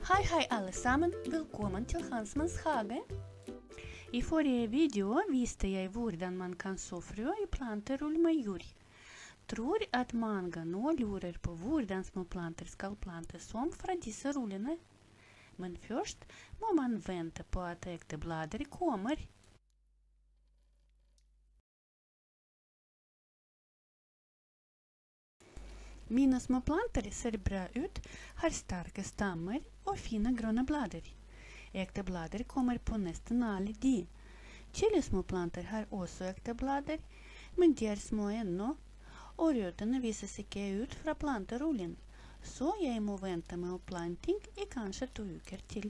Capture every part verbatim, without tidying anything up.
Hei hei alle sammen, velkommen til Hansmans hage. I forrige video viste jeg hvordan man kan så frø i planterull med jord. Tror at mange nå lurer på hvordan små planter skal plantes som fra disse rullene. Men først må man vente på at ekte blader kommer. Mine små planter ser bra ut, har sterke stammer og fine grønne blader. Ekte blader kommer på nesten alle de. Chilismå planter har også ekte blader, men de er små ennå, og røttene vises ikke ut fra planterullen, så jeg må vente med opplanting i kanskje to uker til.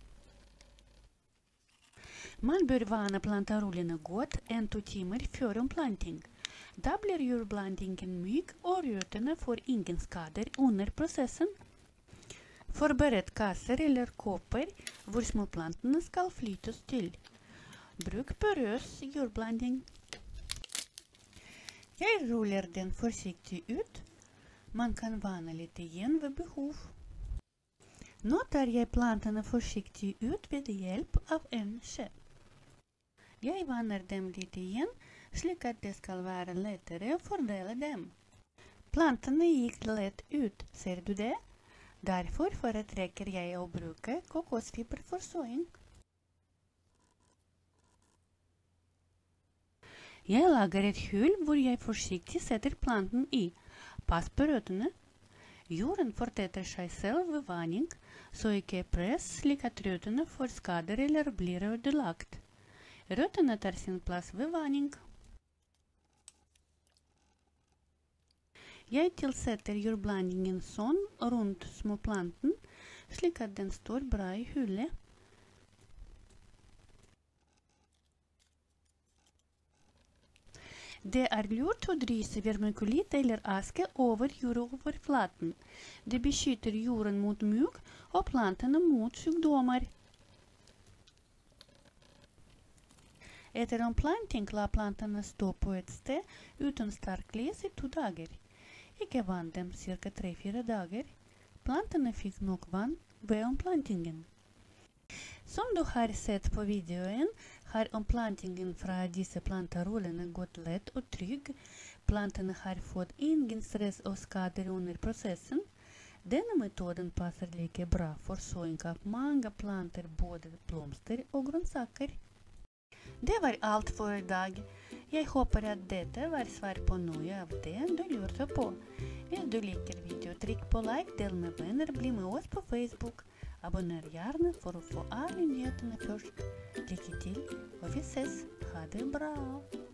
Man bør vanne planterullene godt en to timer før omplanting. Da blir jordblandingen myk, og røttene får ingen skader under prosessen. Forbered kasser eller kopper hvor småplantene skal flyttes til. Bruk porøs jordblanding. Jeg ruller den forsiktig ut. Man kan vanne litt igjen ved behov. Nå tar jeg plantene forsiktig ut ved hjelp av en skje. Jeg vanner dem litt igjen, slik at det skal være lettere å fordele dem. Plantene gikk lett ut, ser du det? Derfor foretrekker jeg å bruke kokosfiber for såing. Jeg lager et hull hvor jeg forsiktig setter planten i. Pass på røttene. Jorden fortetter seg selv ved vanning, så ikke press slik at røttene får skader eller blir ødelagt. Røttene tar sin plass ved vanning. Jeg tilsetter jordblandingen sånn rundt småplanten, slik at den står bra i hullet. Det er lurt å drysse vermikulitt eller aske over jordoverflaten. Det beskytter jorden mot mugg og plantene mot sykdommer. Etter omplanting la plantene stå på et sted uten sterk lys i to dager. Ikke vann dem cirka tre-fire dager. Plantene fikk nok vann ved omplantingen. Som du har sett på videoen, har omplantingen fra disse planterullene gått lett og trygg. Plantene har fått ingen stress og skader under prosessen. Denne metoden passer like bra for såing av mange planter, både blomster og grønnsaker. Det var alt for i dag. Jeg håper at dette var svar på noe av det du lurte på. Hvis du liker video, trykk på like, del med venner, bli med oss på Facebook. Abonner gjerne for å få alle nyhetene først. Lykke til, og vi ses. Ha det bra!